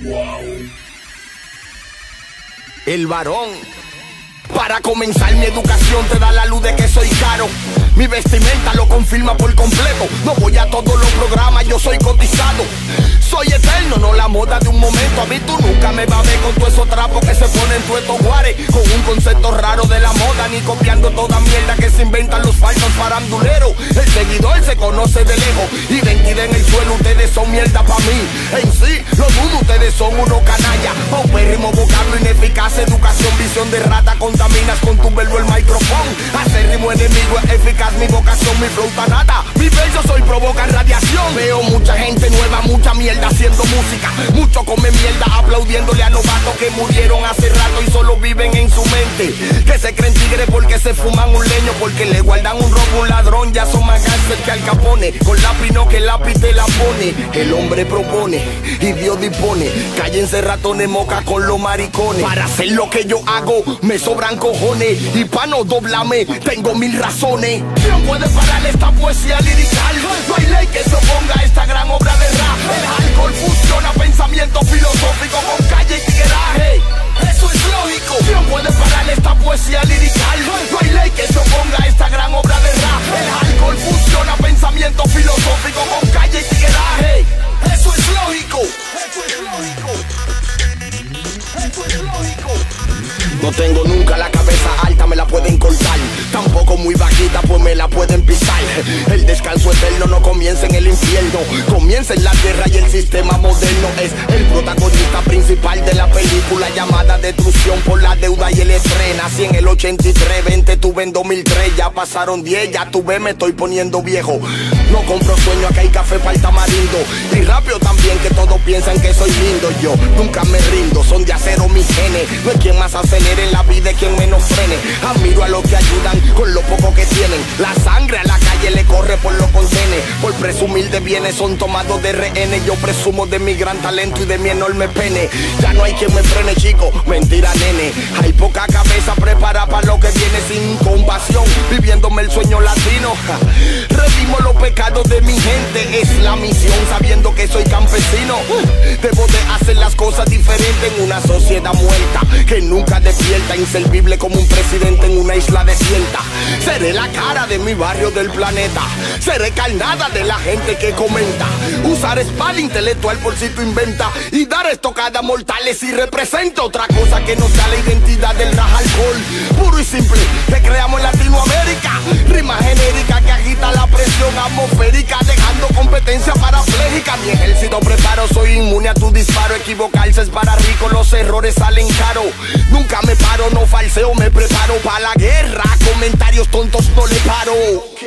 El varón. Para comenzar mi educación te da la luz de que soy caro. Mi vestimenta lo confirma por completo. No voy a todos los programas, yo soy cotizado. Soy eterno, no la moda de un momento. A mí tú nunca me vas a ver con todos esos trapos que se ponen todos estos guares, con un concepto raro de la moda, ni copiando toda mierda que se inventan los falsos faranduleros. El seguidor se conoce de lejos. Identidad en el suelo, ustedes son mierda pa' mí. En sí, lo dudo, ustedes son unos canallas. Paupérrimo, vocablo ineficaz, educación, visión de rata. Contaminas con tu verbo el micrófono. Acérrimo enemigo es eficaz, mi vocación, mi flow tan nata. Mi verso soy provoca radiación. Veo mucha gente nueva, mucha mierda haciendo música. Mucho come mierda aplaudiéndole a novatos que murieron hace rato y solo viven en su mente. Que se creen tigres porque se fuman un leño, porque le guardan un robo, un ladrón. Ya son más cárcel que Al Capone. Con lápiz no, que el lápiz te la pone. El hombre propone y Dios dispone. Cállense ratones, moca con los maricones. Para hacer lo que yo hago me sobran cojones, y pa' no doblarme tengo 1000 razones. No puede parar esta poesía lirical. No hay ley que se oponga a esta gran obra de rap. El alcohol fusiona pensamiento filosófico con calle y tigueraje. Eso es lógico. No puede parar esta poesía lirical. No hay ley que se oponga a esta gran obra de rap. El alcohol fusiona pensamiento filosófico con calle y tigueraje. Eso es lógico. Eso es lógico. Eso es lógico. No tengo nunca la cabeza alta, me la pueden cortar. Tampoco muy bajita, pues me la pueden pisar. El descanso eterno no comienza en el infierno, comienza en la tierra y el sistema moderno. Es el protagonista principal de la película llamada Destrucción por la deuda y el estreno. Nací en el 83, 20 tuve en 2003. Ya pasaron 10, ya tuve, me estoy poniendo viejo. No compro sueño, acá hay café para el tamarindo. Y rápido también, que todos piensan que soy lindo. Yo nunca me rindo, son de acero mis genes. No hay quien más acelere en la vida y quien menos frene. Admiro a los que ayudan con lo poco que tienen. La sangre a la calle le corre por los concenes. Por presumir de bienes son tomados de rehenes. Yo presumo de mi gran talento y de mi enorme pene. Ya no hay quien me frene, chico, mentira nene. Hay poca cabeza preparada para lo que viene, sin compasión, viviéndome el sueño latino. Redimo los pecados de mi gente, es la misión, sabiendo que soy campesino. Debo de hacer las cosas diferentes en una sociedad muerta que nunca despierta, inservible como un presidente en una isla desierta. Seré la cara de mi barrio, del planeta. Seré carnada de la gente que comenta. Usar espada intelectual por si tú inventa, y dar estocadas mortales si representa otra cosa que no sea la identidad del rap alcohol. Puro y simple, que creamos en Latinoamérica. Rima genérica que agita la presión atmosférica, dejando competencia parapléjica. Mi ejército preparo, soy inmune a tu disparo. Equivocarse es para rico, los errores salen caro. Nunca me paro, no falseo, me preparo para la guerra. Comentarios tontos no le paro.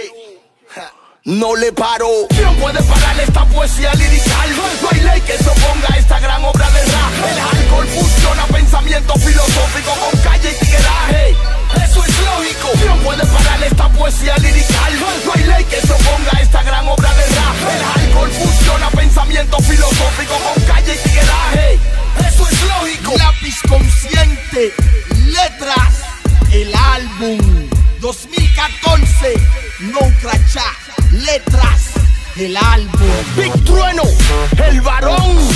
No le paro. No puede parar esta poesía lirical. No hay ley que se oponga a esta gran obra de rap. El alcohol fusiona pensamiento filosófico con calle y tigueraje. Eso es lógico. No puede parar esta poesía lirical. No hay ley que se oponga a esta gran obra de rap. El alcohol fusiona pensamiento filosófico con calle y tigueraje. Eso es lógico. Lápiz consciente, letras, el álbum 2014, no crachá, letras, el álbum. Big Trueno, el varón.